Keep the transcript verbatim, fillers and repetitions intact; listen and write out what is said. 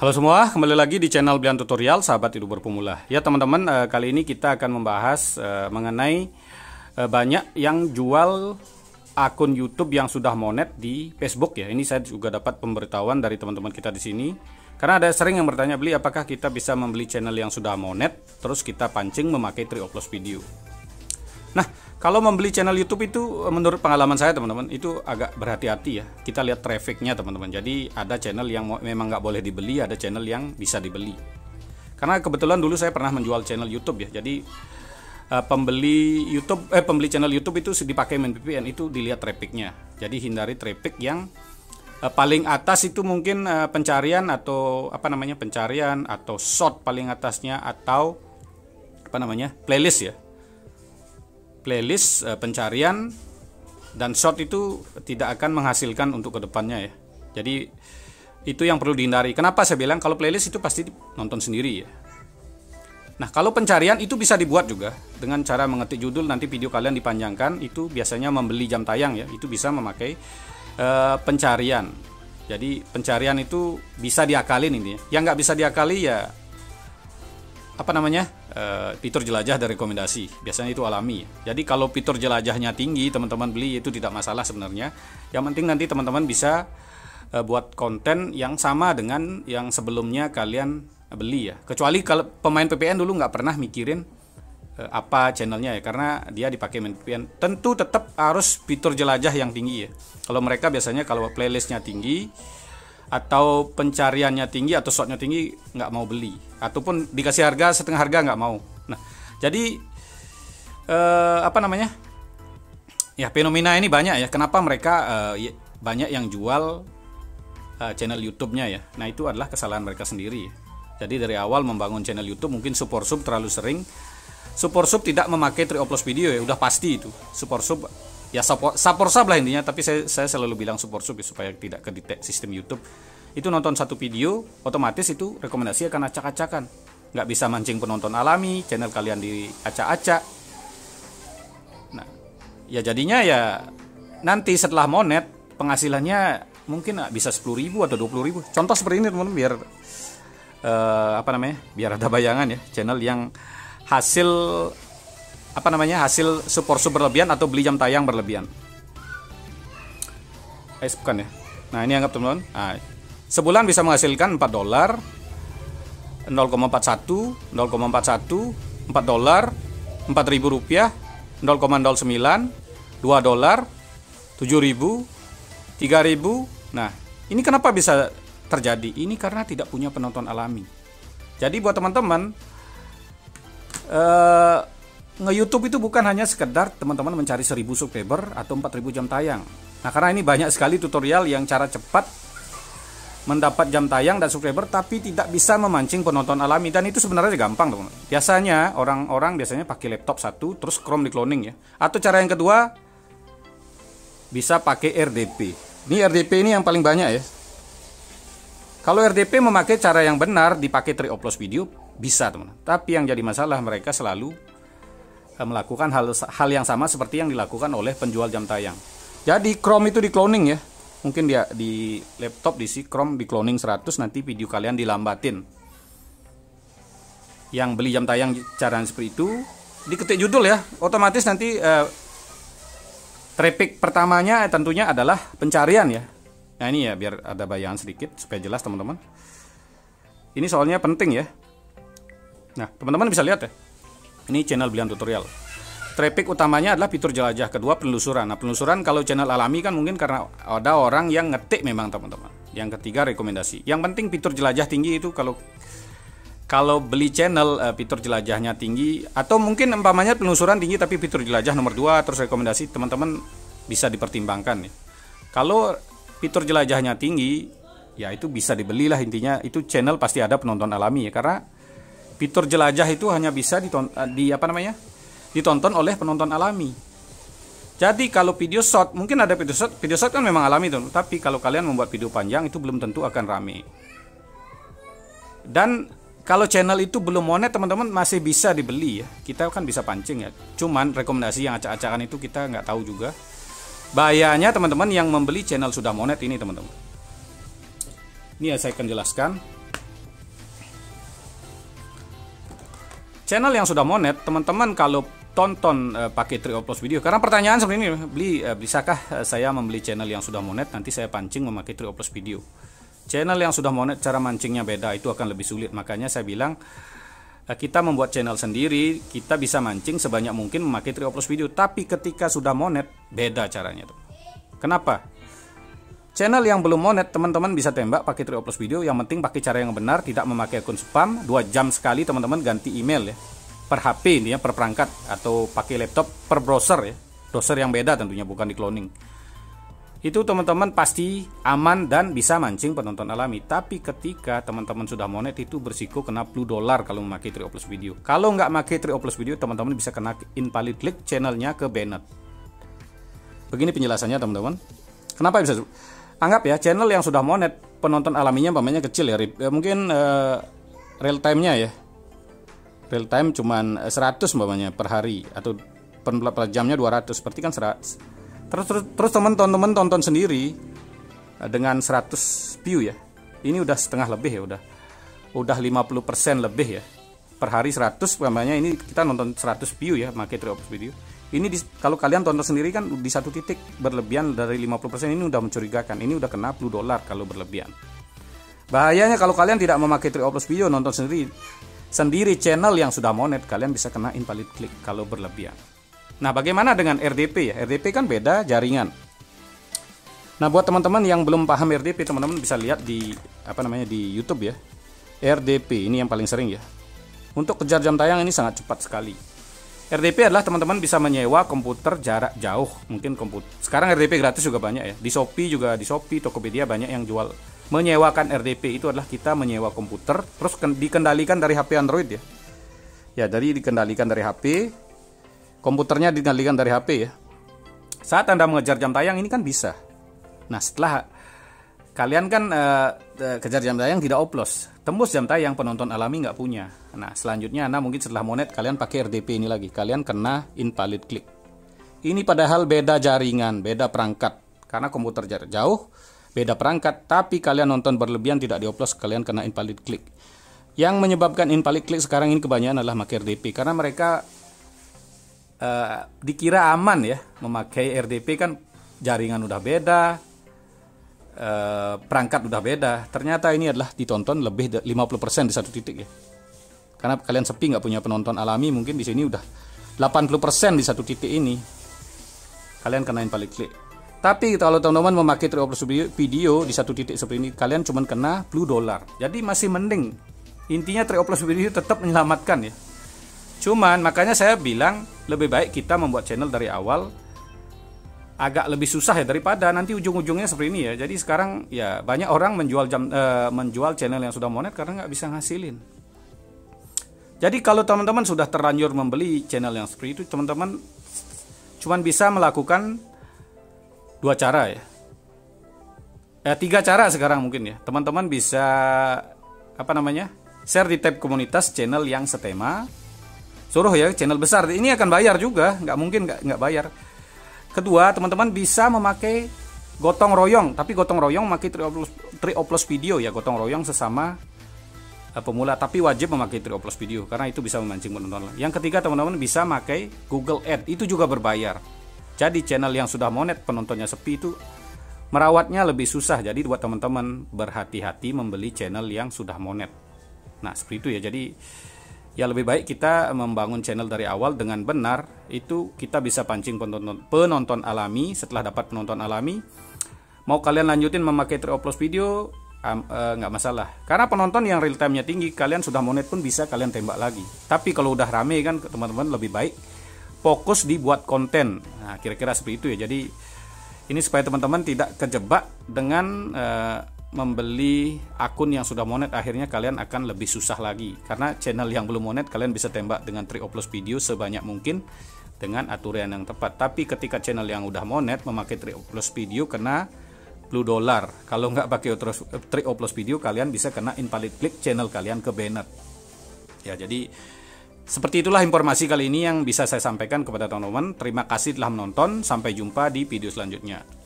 Halo semua, kembali lagi di channel Bian Tutorial, sahabat hidup berpemula. Ya teman-teman, eh, kali ini kita akan membahas eh, mengenai eh, banyak yang jual akun YouTube yang sudah monet di Facebook ya. Ini saya juga dapat pemberitahuan dari teman-teman kita di sini. Karena ada sering yang bertanya, beli apakah kita bisa membeli channel yang sudah monet, terus kita pancing memakai Tree of Loss video. Nah, kalau membeli channel YouTube itu menurut pengalaman saya teman-teman itu agak berhati-hati ya. Kita lihat trafficnya teman-teman. Jadi ada channel yang memang nggak boleh dibeli, ada channel yang bisa dibeli. Karena kebetulan dulu saya pernah menjual channel YouTube ya. Jadi uh, pembeli YouTube, eh pembeli channel YouTube itu dipakai main V P N itu dilihat trafficnya. Jadi hindari traffic yang uh, paling atas itu mungkin uh, pencarian atau apa namanya pencarian atau short paling atasnya atau apa namanya playlist ya. Playlist e, pencarian dan short itu tidak akan menghasilkan untuk kedepannya ya. Jadi itu yang perlu dihindari. Kenapa saya bilang kalau playlist itu pasti nonton sendiri ya. Nah kalau pencarian itu bisa dibuat juga dengan cara mengetik judul, nanti video kalian dipanjangkan. Itu biasanya membeli jam tayang ya. Itu bisa memakai e, pencarian. Jadi pencarian itu bisa diakalin ini. Yang nggak bisa diakali ya apa namanya uh, fitur jelajah dan rekomendasi, biasanya itu alami. Jadi kalau fitur jelajahnya tinggi teman-teman beli itu tidak masalah sebenarnya. Yang penting nanti teman-teman bisa uh, buat konten yang sama dengan yang sebelumnya kalian beli ya. Kecuali kalau pemain V P N dulu nggak pernah mikirin uh, apa channelnya ya, karena dia dipakai main V P N. Tentu tetap harus fitur jelajah yang tinggi ya. Kalau mereka biasanya kalau playlistnya tinggi atau pencariannya tinggi atau shotnya tinggi nggak mau beli, ataupun dikasih harga setengah harga nggak mau. Nah jadi eh, apa namanya ya fenomena ini banyak ya. Kenapa mereka eh, banyak yang jual eh, channel YouTube-nya ya. Nah itu adalah kesalahan mereka sendiri ya. Jadi dari awal membangun channel YouTube mungkin support sub terlalu sering. Support sub tidak memakai Tree of Loss video ya, udah pasti itu. Support sub ya support, support sub lah intinya, tapi saya, saya selalu bilang support sub ya, supaya tidak kedetek sistem YouTube. Itu nonton satu video otomatis itu rekomendasi akan acak-acakan, nggak bisa mancing penonton alami, channel kalian diacak-acak. Nah ya jadinya ya nanti setelah monet penghasilannya mungkin bisa sepuluh ribu atau dua puluh ribu. Contoh seperti ini teman-teman, biar uh, apa namanya biar ada bayangan ya, channel yang hasil apa namanya hasil support sub berlebihan atau beli jam tayang berlebihan. Eh bukan ya. Nah ini anggap teman-teman, nah, sebulan bisa menghasilkan empat dolar, nol koma empat satu, nol koma empat satu, empat dolar, empat ribu rupiah, nol koma nol sembilan, dua dolar, tujuh ribu, tiga ribu. Nah ini kenapa bisa terjadi? Ini karena tidak punya penonton alami. Jadi buat teman-teman eh, nge-YouTube itu bukan hanya sekedar teman-teman mencari seribu subscriber atau empat ribu jam tayang. Nah karena ini banyak sekali tutorial yang cara cepat mendapat jam tayang dan subscriber tapi tidak bisa memancing penonton alami, dan itu sebenarnya gampang teman-teman. Biasanya orang-orang biasanya pakai laptop satu terus Chrome di cloning ya. Atau cara yang kedua bisa pakai R D P. Ini R D P ini yang paling banyak ya. Kalau R D P memakai cara yang benar dipakai Tree of Loss video bisa teman-teman. Tapi yang jadi masalah mereka selalu melakukan hal hal yang sama seperti yang dilakukan oleh penjual jam tayang. Jadi Chrome itu di cloning ya. Mungkin dia di laptop diisi Chrome di cloning seratus, nanti video kalian dilambatin. Yang beli jam tayang cara seperti itu diketik judul ya, otomatis nanti eh, traffic pertamanya tentunya adalah pencarian ya. Nah ini ya biar ada bayangan sedikit supaya jelas teman-teman. Ini soalnya penting ya. Nah teman-teman bisa lihat ya. Ini channel Bian Tutorial. Traffic utamanya adalah fitur jelajah, kedua penelusuran. Nah penelusuran kalau channel alami kan mungkin karena ada orang yang ngetik memang teman-teman. Yang ketiga rekomendasi. Yang penting fitur jelajah tinggi itu kalau kalau beli channel uh, fitur jelajahnya tinggi, atau mungkin umpamanya penelusuran tinggi tapi fitur jelajah nomor dua terus rekomendasi, teman-teman bisa dipertimbangkan ya. Kalau fitur jelajahnya tinggi ya itu bisa dibelilah, intinya itu channel pasti ada penonton alami ya, karena fitur jelajah itu hanya bisa ditonton, di apa namanya ditonton oleh penonton alami. Jadi kalau video short mungkin ada video short, video short kan memang alami tuh, tapi kalau kalian membuat video panjang itu belum tentu akan rame. Dan kalau channel itu belum monet teman-teman masih bisa dibeli ya, kita kan bisa pancing ya. Cuman rekomendasi yang acak-acakan itu kita nggak tahu juga. Bahayanya teman-teman yang membeli channel sudah monet ini teman-teman. Ini ya saya akan jelaskan. channel yang sudah monet, teman-teman kalau tonton uh, pakai Tree of Plus Video, karena pertanyaan seperti ini, beli uh, bisakah uh, saya membeli channel yang sudah monet, nanti saya pancing memakai Tree of Plus Video. Channel yang sudah monet cara mancingnya beda, itu akan lebih sulit. Makanya saya bilang uh, kita membuat channel sendiri, kita bisa mancing sebanyak mungkin memakai Tree of Plus Video. Tapi ketika sudah monet, beda caranya tuh. Kenapa? Channel yang belum monet, teman-teman bisa tembak pakai Tree of Plus Video. Yang penting pakai cara yang benar, tidak memakai akun spam. Dua jam sekali teman-teman ganti email ya, per H P ini ya, per perangkat, atau pakai laptop per browser ya, browser yang beda tentunya, bukan di cloning. Itu teman-teman pasti aman dan bisa mancing penonton alami. Tapi ketika teman-teman sudah monet, itu bersiko kena blue dollar kalau memakai Tree of Plus Video. Kalau nggak pakai Tree of Plus Video, teman-teman bisa kena invalid click, channelnya ke banned. Begini penjelasannya teman-teman. Kenapa bisa? Anggap ya, channel yang sudah monet, penonton alaminya umpamanya kecil ya, mungkin uh, real time-nya ya, real time cuman seratus umpamanya per hari, atau per, per jamnya dua ratus, seperti kan seratus. Terus terus, terus teman-teman tonton sendiri uh, dengan seratus view ya, ini udah setengah lebih ya, udah udah lima puluh persen lebih ya, per hari seratus umpamanya, ini kita nonton seratus view ya, pakai Tree of Plus Video. Ini di, kalau kalian tonton sendiri kan di satu titik berlebihan dari lima puluh persen, ini udah mencurigakan. Ini udah kena blue dollar kalau berlebihan. Bahayanya kalau kalian tidak memakai Tree of Plus Video, nonton sendiri sendiri channel yang sudah monet, kalian bisa kena invalid click kalau berlebihan. Nah, bagaimana dengan R D P ya? R D P kan beda jaringan. Nah, buat teman-teman yang belum paham R D P, teman-teman bisa lihat di apa namanya di YouTube ya. R D P ini yang paling sering ya. Untuk kejar jam tayang ini sangat cepat sekali. R D P adalah teman-teman bisa menyewa komputer jarak jauh. Mungkin komputer. Sekarang R D P gratis juga banyak ya. Di Shopee juga, di Shopee, Tokopedia banyak yang jual menyewakan R D P. Itu adalah kita menyewa komputer terus dikendalikan dari H P Android ya. Ya, dari dikendalikan dari H P. Komputernya dikendalikan dari H P ya. Saat Anda mengejar jam tayang ini kan bisa. Nah, setelah kalian kan uh, kejar jam tayang tidak oplos, tembus jam tayang, penonton alami nggak punya. Nah, selanjutnya Anda mungkin setelah monet kalian pakai R D P ini lagi, kalian kena invalid click. Ini padahal beda jaringan, beda perangkat, karena komputer jarak jauh, beda perangkat, tapi kalian nonton berlebihan tidak dioplos, kalian kena invalid click. Yang menyebabkan invalid click sekarang ini kebanyakan adalah memakai R D P, karena mereka uh, dikira aman ya memakai R D P, kan jaringan udah beda, Uh, perangkat udah beda. Ternyata ini adalah ditonton lebih lima puluh persen di satu titik ya. Karena kalian sepi nggak punya penonton alami, mungkin di sini udah delapan puluh persen di satu titik ini. Kalian kena invalid click. Tapi kalau teman-teman memakai Tree of Plus Video di satu titik seperti ini, kalian cuma kena blue dollar. Jadi masih mending. Intinya Tree of Plus Video tetap menyelamatkan ya. Cuman makanya saya bilang lebih baik kita membuat channel dari awal, agak lebih susah ya daripada nanti ujung-ujungnya seperti ini ya. Jadi sekarang ya banyak orang menjual jam uh, menjual channel yang sudah monet karena nggak bisa ngasilin. Jadi kalau teman-teman sudah terlanjur membeli channel yang seperti itu, teman-teman cuman bisa melakukan dua cara ya. Eh tiga cara sekarang mungkin ya. Teman-teman bisa apa namanya? Share di tab komunitas channel yang setema. Suruh ya channel besar. Ini akan bayar juga, nggak mungkin nggak nggak bayar. Kedua, teman-teman bisa memakai gotong royong, tapi gotong royong memakai Tree of Plus Video ya, gotong royong sesama uh, pemula, tapi wajib memakai Tree of Plus Video karena itu bisa memancing penonton. Yang ketiga, teman-teman bisa memakai Google Ads, itu juga berbayar. Jadi channel yang sudah monet penontonnya sepi itu merawatnya lebih susah. Jadi buat teman-teman berhati-hati membeli channel yang sudah monet. Nah, seperti itu ya. Jadi ya lebih baik kita membangun channel dari awal dengan benar, itu kita bisa pancing penonton, penonton alami. Setelah dapat penonton alami, mau kalian lanjutin memakai Tree of Plus Video um, uh, nggak masalah, karena penonton yang real time-nya tinggi, kalian sudah monet pun bisa kalian tembak lagi. Tapi kalau udah rame kan teman-teman lebih baik fokus dibuat konten. Nah, kira-kira seperti itu ya. Jadi ini supaya teman-teman tidak kejebak dengan uh, membeli akun yang sudah monet, akhirnya kalian akan lebih susah lagi. Karena channel yang belum monet kalian bisa tembak dengan Tree of Plus Video sebanyak mungkin dengan aturan yang tepat. Tapi ketika channel yang udah monet memakai Tree of Plus Video kena blue dollar. Kalau nggak pakai Tree of Plus Video kalian bisa kena invalid click, channel kalian ke banned. Ya, jadi seperti itulah informasi kali ini yang bisa saya sampaikan kepada teman-teman. Terima kasih telah menonton, sampai jumpa di video selanjutnya.